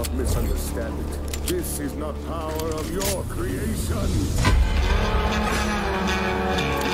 not misunderstand it. This is not power of your creation.